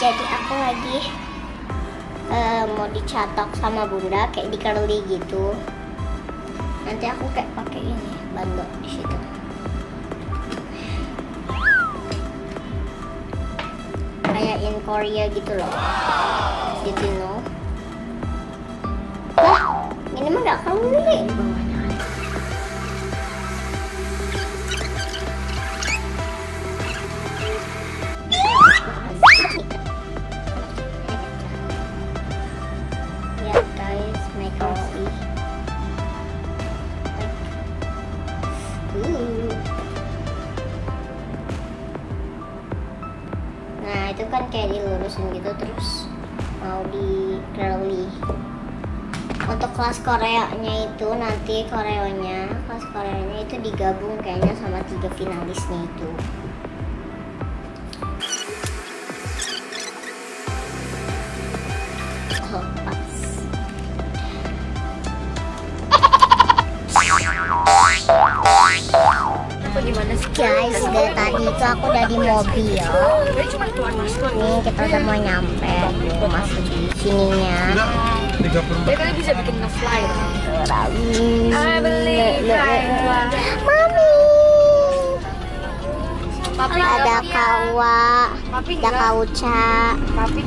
Jadi aku lagi mau dicatok sama bunda kayak di curly gitu. Nanti aku kayak pakai ini bando di situ. Kayak in Korea gitu loh. Did you know? Wah, ini mah nggak curly. Nah itu kan kayak dilurusin gitu terus mau di curly. Untuk kelas Koreanya itu nanti kelas Koreanya itu digabung kayaknya sama 3 finalisnya itu. Oh, pas. Gimana sih Guys, dari tadi itu aku udah di mobil. Nih kita udah mau nyampe, masuk di sininya. dia kan bisa bikin nge-fly Mami, Papi ada kawa, ada kauca, Papi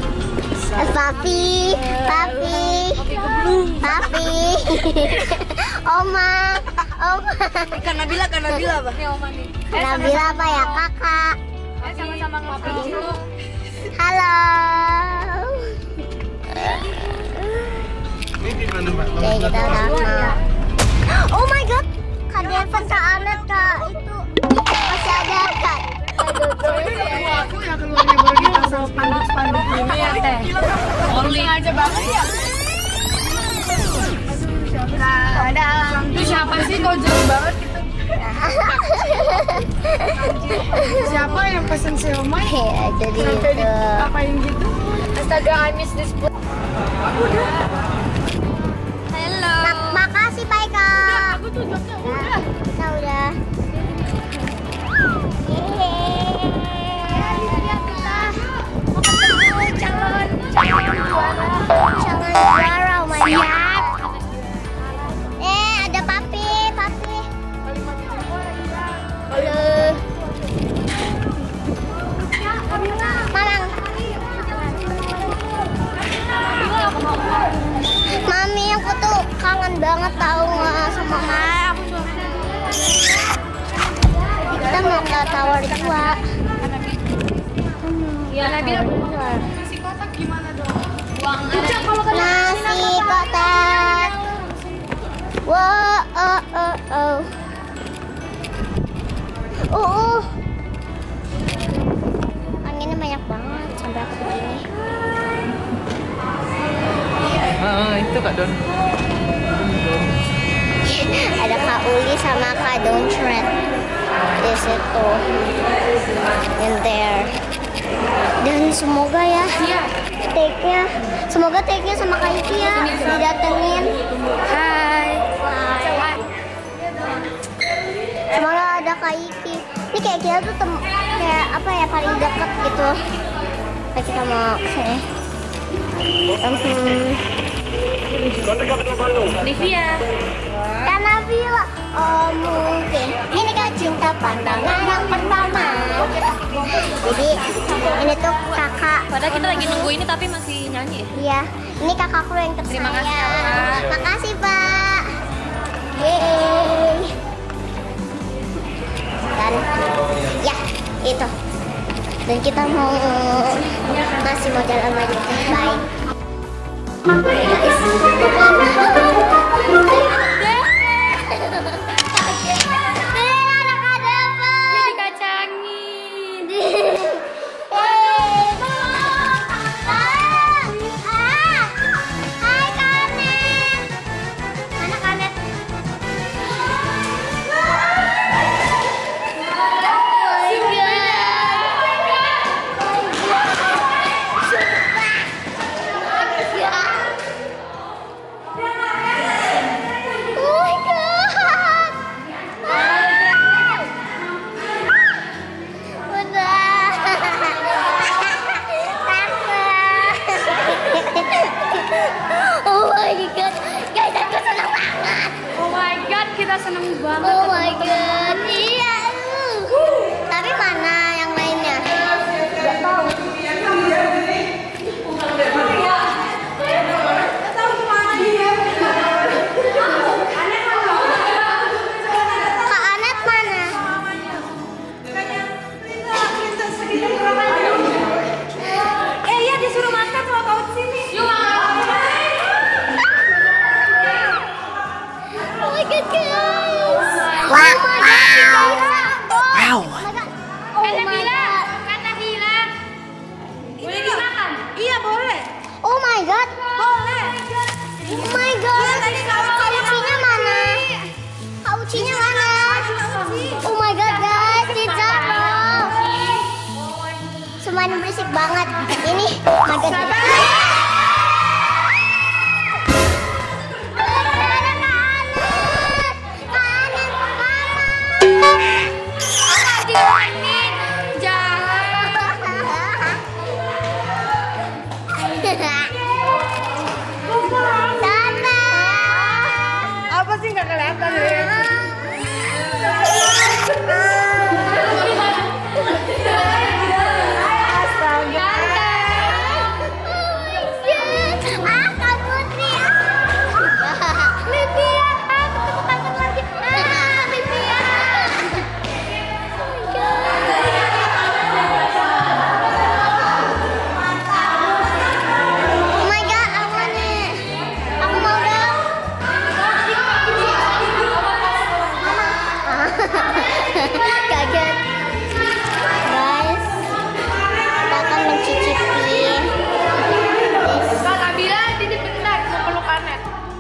papi, oma. kan Nabila apa? Nih Oma nih. Nabila apa ya kakak? Sama-sama Papi dulu. Halo. Ini di mana, Mbak? Oke, kita udah mau. Oh my god, Kak Devon Kak Anet Kak itu masih ada Kak. Aku yang keluarnya baru kita sama spanduk-spanduk ini ya, Teh. Rolling aja banget ya. Ada. Itu siapa sih kok jauh banget gitu? Siapa yang pesen siomay? Ya, jadi Sampai itu. diapain gitu? Astaga, I miss this food. Hello. Makasih Pak Eka. Aku tuh joknya udah. Kita udah. Calon Juara, oh my god. Ada papi. Halo. Mamang. Mami, aku tuh kangen banget tahu nggak sama Mam. Kita mau ke Tower 2. ya Nabila. Nasi kotak gimana dong? Nasi kotak. Wow, anginnya banyak banget sampai aku begini. Itu Kak Don. Ada Kak Uli sama Kak Dontret di situ, in there. Dan semoga ya take-nya sama Kak Iki ya didatengin. Hai. Semoga ada Kak Iki. Ini kayak kita tuh kayak apa ya paling dekat gitu. Kayak kita mau kesini. Livia. Karena Vila, oh mungkin ini kan cinta pandangan yang pertama. Jadi ini tuh kakak. Padahal kita lagi nunggu ini tapi masih nyanyi. Iya, ini kakakku yang tersayang. Terima kasih, Pak. Makasih Pak. Yeay. Dan ya itu. Dan kita masih mau jalan lagi. Bye. Dikacangin. Hai Kanet. Mana Kanet? Nabila seneng banget. Oh my god, iya. Tapi mana yang lainnya? Gak tahu. Kak Anet mana? Iya disuruh makan sama kau sini. Yuk Oh my god, guys. Wow. Oh my god. Kata bilang. Boleh dimakan? Iya boleh. Oh my god. Boleh. Oh my god. Tadi kau Kaucinya mana? Kaucinya mana? Oh my god, guys, dijatuh. Semuanya berisik banget. Ini, oh my god. Apa sih nggak kelihatan ya? Kaget, guys. Kita akan mencicipi. Kak Nabila, titip bentar mau peluk Anet.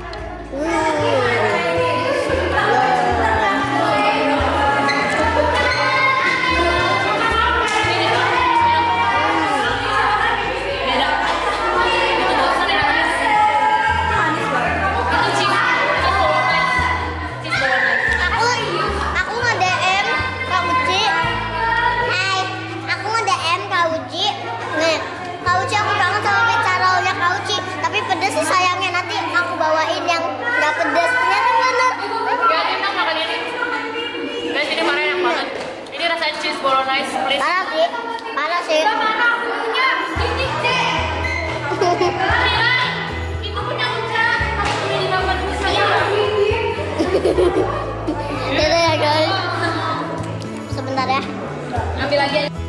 Aku nge-DM Kak Uci. Hai, aku nge-DM Kak Uci. Nih, Kak Uci aku kangen sama pizza rollnya Kak Uci. Tapi pedes sih sayangnya, nanti aku bawain yang nggak pedes. Ternyata bener. Gak enak makan ini. Guys, ini marah enak banget. Ini rasanya cheese bolognese, please. Parah sih, parah sih. Ini deh. Itu punya Uca. Aku punya di makan saya. Itu ya guys. Sebentar ya. Ambil lagi aja.